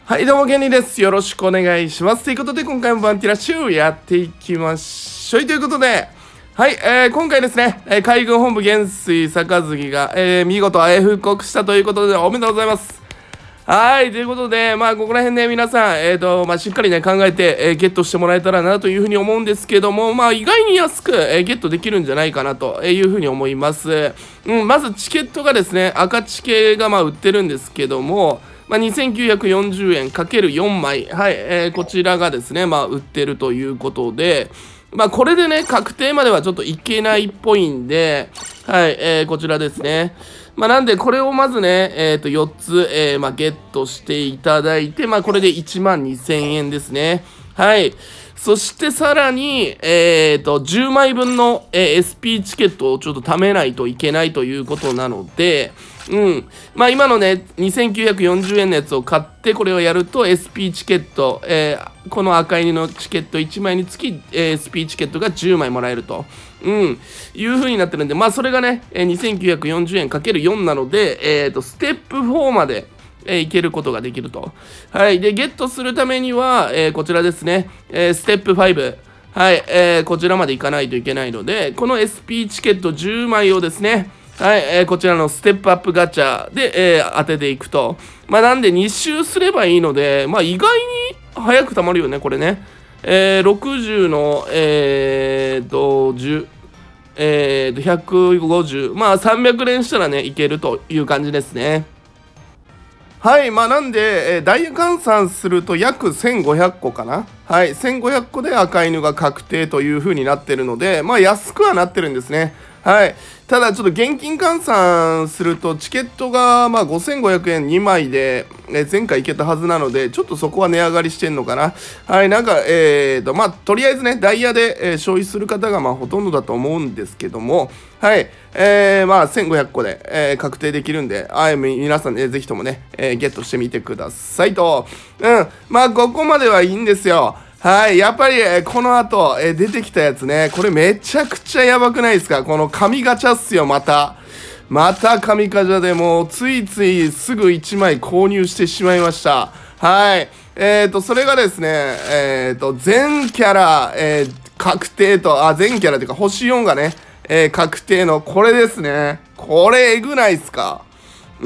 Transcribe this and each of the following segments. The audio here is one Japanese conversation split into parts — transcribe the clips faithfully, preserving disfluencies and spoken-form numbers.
はい、どうも、ケニーです。よろしくお願いします。ということで、今回もバンティラシューやっていきましょう。ということで、はい、えー、今回ですね、えー海軍本部元帥杯が、えー見事、えー復刻したということで、おめでとうございます。はい、ということで、まあ、ここら辺ね、皆さん、えーと、まあ、しっかりね、考えて、えーゲットしてもらえたらなというふうに思うんですけども、まあ、意外に安く、えーゲットできるんじゃないかなというふうに思います。うん、まず、チケットがですね、赤チケが、まあ、売ってるんですけども、まあ、にせんきゅうひゃくよんじゅうえん ×よん 枚、はい、えーこちらがですね、まあ、売ってるということで、まあ、これでね、確定まではちょっといけないっぽいんで、はい、えーこちらですね。まあ、なんで、これをまずね、えっと、よっつ、えーまあ、ゲットしていただいて、まあ、これでいちまんにせんえんですね。はい。そしてさらに、えっと、じゅうまいぶんの、えー エスピー チケットをちょっと貯めないといけないということなので、うん。まあ今のね、にせんきゅうひゃくよんじゅうえんのやつを買って、これをやると エスピー チケット、えーこの赤いりのチケットいちまいにつき、えー エスピー チケットがじゅうまいもらえると、うん、いう風になってるんで、まあそれがね、えーにせんきゅうひゃくよんじゅうえん ×よん なので、えーと、ステップフォーまで、えーいけることができると。はい。で、ゲットするためには、えーこちらですね、えーステップファイブ。はい、えーこちらまで行かないといけないので、この エスピー チケットじゅうまいをですね、はい、えーこちらのステップアップガチャで、えー当てていくと。まあ、なんでに周すればいいので、まあ、意外に早く溜まるよね、これね。えーろくじゅうの、えーと、じゅう、えーと、ひゃくごじゅう、まあ、さんびゃく連したらね、いけるという感じですね。はい、まあなんで、えーダイヤ換算すると約せんごひゃっこかな。はい、せんごひゃっこで赤犬が確定という風になってるので、まあ安くはなってるんですね。はい。ただちょっと現金換算するとチケットがまあごせんごひゃくえんにまいで、え前回行けたはずなので、ちょっとそこは値上がりしてんのかな。はい、なんか、えーと、まあとりあえずね、ダイヤで、えー消費する方がまあほとんどだと思うんですけども、はい、えー、まあせんごひゃっこで、えー確定できるんで、はい、皆さんね、ぜひともね、えーゲットしてみてくださいと。うん、まあここまではいいんですよ。はい、やっぱり、えーこの後、えー出てきたやつね、これめちゃくちゃやばくないですか？この神ガチャっすよ、また。また神ガチャでもうついついすぐいちまい購入してしまいました。はい。えっ、ー、と、それがですね、えっ、ー、と、全キャラ、えー確定と、あ、全キャラっていうか、星よんがね、えー確定の、これですね。これ、えぐないっすか？うん。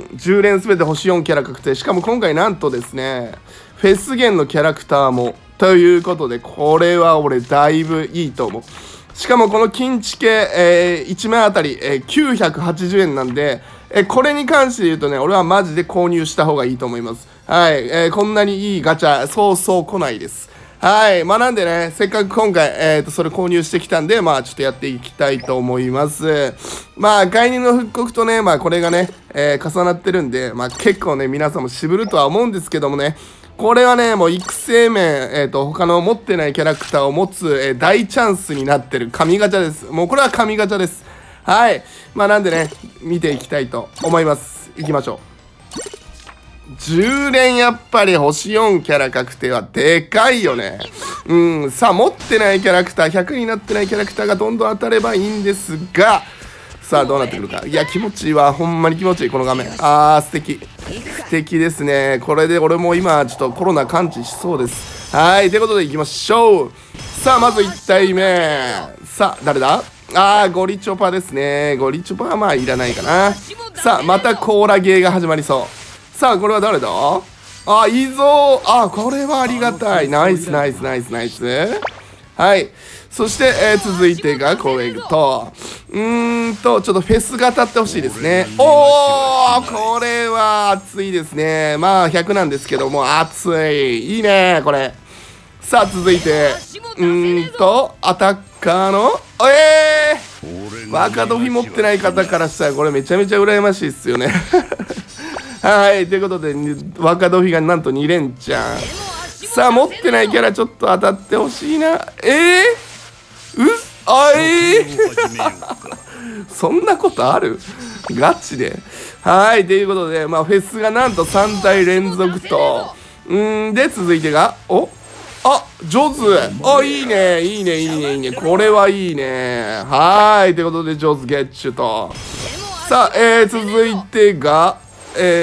じゅう連すべて星よんキャラ確定。しかも今回なんとですね、フェス弦のキャラクターも、ということで、これは俺だいぶいいと思う。しかもこの金チケ、えーいちまいあたり、えーきゅうひゃくはちじゅうえんなんで、えーこれに関して言うとね、俺はマジで購入した方がいいと思います。はい。えーこんなにいいガチャ、そうそう来ないです。はい。まあなんでね、せっかく今回、えっと、それ購入してきたんで、まあちょっとやっていきたいと思います。まあ、概念の復刻とね、まあこれがね、えー重なってるんで、まあ結構ね、皆さんも渋るとは思うんですけどもね、これはね、もう育成面、えっと、他の持ってないキャラクターを持つ、えー大チャンスになってる神ガチャです。もうこれは神ガチャです。はい。まあなんでね、見ていきたいと思います。いきましょう。じゅう連やっぱり星よんキャラ確定はでかいよね。うん、さあ持ってないキャラクター、ひゃくになってないキャラクターがどんどん当たればいいんですが、さあどうなってくるか。いや気持ちいいわ、ほんまに気持ちいいこの画面。あー素敵素敵ですね。これで俺も今ちょっとコロナ完治しそうです。はい、ということでいきましょう。さあまずいち体目、さあ誰だ。あーゴリチョパですね。ゴリチョパはまあいらないかな。さあまたコーラゲーが始まりそう。さあこれは誰だ。あ、いいぞ。あ、これはありがたい。ナイスナイスナイスナイス。はい。そして、えー続いてがこれと、うーんと、ちょっとフェスが当たってほしいですね。おー、これは熱いですね。まあひゃくなんですけども、熱い。いいね、これ。さあ続いて、うーんと、アタッカーの、えー若ドフィ持ってない方からしたらこれめちゃめちゃ羨ましいっすよね。はい、ということで、若ドフィがなんとに連チャン。さあ、持ってないキャラちょっと当たってほしいな。えー、うっ、あえー、そんなことある？ガチで。はい、ということで、まあ、フェスがなんとさん体連続と、うーん、で、続いてが、おあ、上手。あ、いいね、いいね、いいね、いいね。これはいいね。はい、ということで、上手ゲッチュと。さあ、えー、続いてが、え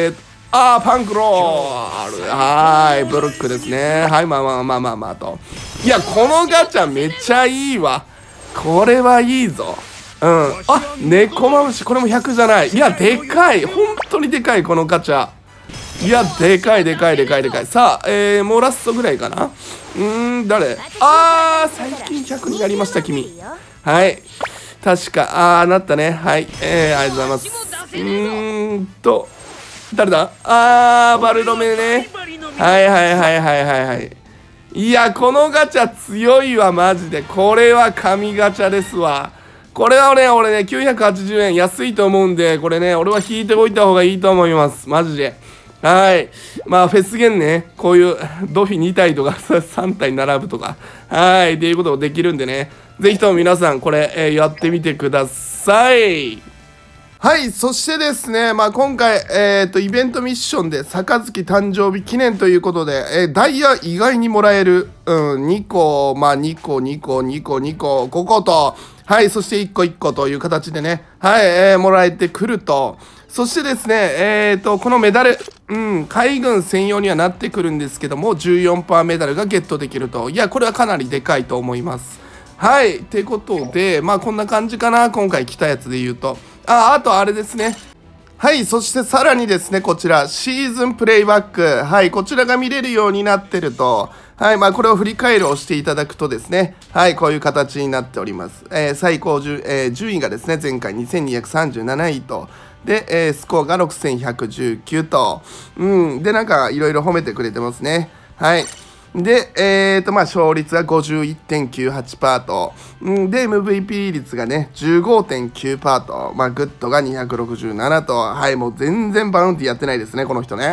あー、パンクロール。はーい、ブルックですね。はい、まあまあまあまあまあと。いや、このガチャめっちゃいいわ。これはいいぞ。うん。あ、猫まむし、これもひゃくじゃない。いや、でかい。本当にでかい、このガチャ。いや、でかいでかいでかいでかい。さあ、えー、もうラストぐらいかな。うーん、誰あー、最近ひゃくになりました、君。はい。確か、あー、なったね。はい。えー、ありがとうございます。うーんと、誰だあー、バルロメね。はいはいはいはいはいはい。いや、このガチャ強いわ、マジで。これは神ガチャですわ。これはね、俺ね、きゅうひゃくはちじゅうえん安いと思うんで、これね、俺は引いておいた方がいいと思います。マジで。はい。まあ、フェスゲンね、こういうドフィに体とかさん体並ぶとか、はい、っていうこともできるんでね、ぜひとも皆さん、これ、えー、やってみてください。はい、そしてですね、まあ、今回、えーと、イベントミッションで、杯誕生日記念ということで、えー、ダイヤ意外にもらえる、うん、にこ、まあ、にこ、にこ、にこ、にこ、ごこと、はい、そしていっこいっこという形でね、はい、えー、もらえてくると。そしてですね、えーと、このメダル、うん、海軍専用にはなってくるんですけども、じゅうよんパーセントメダルがゲットできると。いや、これはかなりでかいと思います。はい、ってことで、まあ、こんな感じかな、今回来たやつで言うと。あ、あとあれですね。はい、そしてさらにですね、こちら、シーズンプレイバック。はい、こちらが見れるようになってると、はい、まあ、これを振り返るをしていただくとですね、はい、こういう形になっております。えー、最高順、えー、順位がですね、前回にせんにひゃくさんじゅうなないと、で、えー、スコアがろくせんひゃくじゅうきゅうと、うん、で、なんか、いろいろ褒めてくれてますね。はい。で、えーと、まあ、勝率が ごじゅういってんきゅうはちパーセント と、うん、で、エムブイピー 率がね、じゅうごてんきゅうパーセント と、まあ、グッドがにひゃくろくじゅうななと、はい、もう全然バウンティやってないですね、この人ね。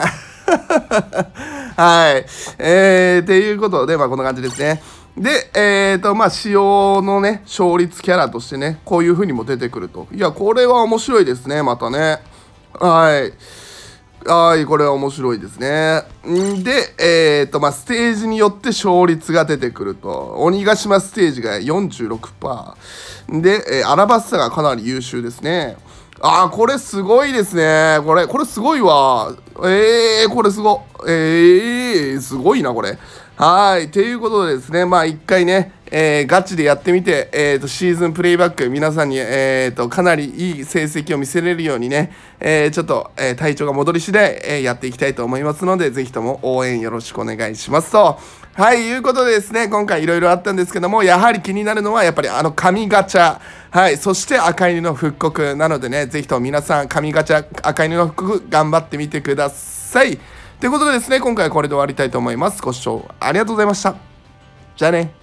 はい。えー、っていうことで、まあ、こんな感じですね。で、えーと、まあ、仕様のね、勝率キャラとしてね、こういう風にも出てくると。いや、これは面白いですね、またね。はい。はい、これは面白いですね。んで、えーと、まあ、ステージによって勝率が出てくると。鬼ヶ島ステージが よんじゅうろくパーセント。で、えー、アラバッサがかなり優秀ですね。あー、これすごいですね。これ、これすごいわ。えー、これすご。えー、すごいな、これ。はい。ということでですね、まあ一回ね、えー、ガチでやってみて、えーと、シーズンプレイバック、皆さんに、えーと、かなりいい成績を見せれるようにね、えー、ちょっと、えー、体調が戻り次第、えー、やっていきたいと思いますので、ぜひとも応援よろしくお願いしますと。はい、いうことでですね、今回いろいろあったんですけども、やはり気になるのは、やっぱりあの神ガチャ。はい、そして赤犬の復刻なのでね、ぜひとも皆さん、神ガチャ、赤犬の復刻、頑張ってみてください。ということでですね、今回はこれで終わりたいと思います。ご視聴ありがとうございました。じゃあね。